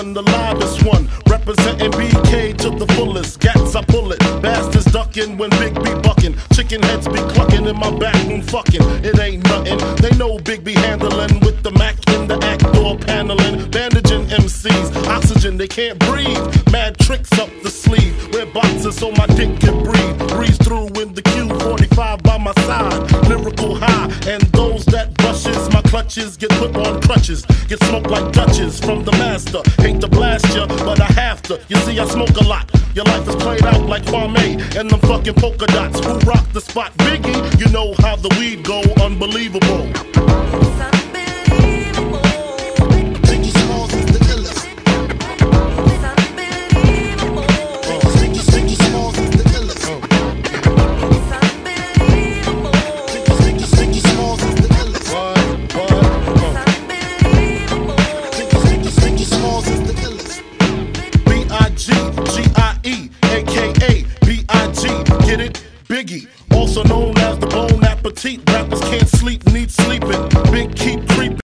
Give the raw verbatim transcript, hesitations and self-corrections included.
one, the livest one, representing B K to the fullest. Gats I pull it, bastards ducking when Big B bucking. Chicken heads be clucking in my back room fucking. It ain't nothing. They know Big B handling with the Mac in the act door paneling, bandaging M Cs. Oxygen they can't breathe. Mad tricks up the sleeve. Wear boxes so my dick can breathe. Breeze through in the Q forty-five by my side. Lyrical high, and those that brushes my clutches get put on crutches. Get smoked like Dutches from the master. Hate to blast ya, but I have to. You see, I smoke a lot. Your life is played out like Kwame and them fucking polka dots. Who rock the spot? Biggie, you know how the weed go. Unbelievable.